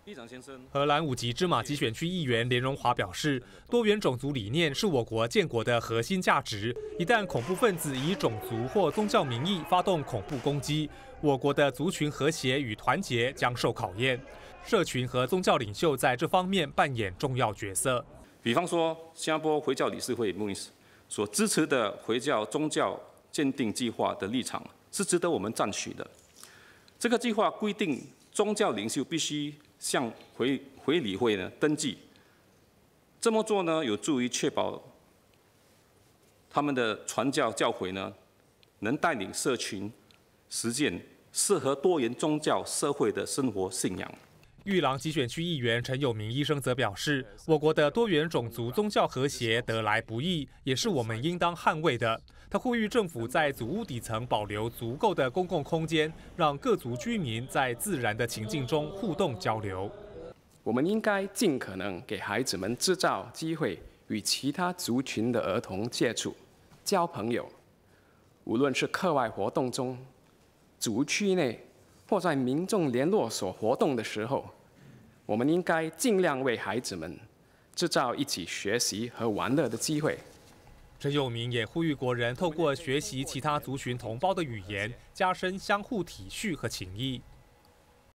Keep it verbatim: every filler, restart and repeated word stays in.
荷兰五级芝麻基选区议员连荣华表示，多元种族理念是我国建国的核心价值。一旦恐怖分子以种族或宗教名义发动恐怖攻击，我国的族群和谐与团结将受考验。社群和宗教领袖在这方面扮演重要角色。 比方说，新加坡回教理事会 M U I S 所支持的回教宗教鉴定计划的立场是值得我们赞许的。这个计划规定，宗教领袖必须向回回理会呢登记。这么做呢，有助于确保他们的传教教诲呢，能带领社群实践适合多元宗教社会的生活信仰。 玉郎基选区议员陈友明医生则表示，我国的多元种族宗教和谐得来不易，也是我们应当捍卫的。他呼吁政府在祖屋底层保留足够的公共空间，让各族居民在自然的情境中互动交流。 我们应该尽可能给孩子们制造机会与其他族群的儿童接触、交朋友，无论是课外活动中、族区内或在民众联络所活动的时候，我们应该尽量为孩子们制造一起学习和玩乐的机会。 陈友明也呼吁国人透过学习其他族群同胞的语言，加深相互体恤和情谊。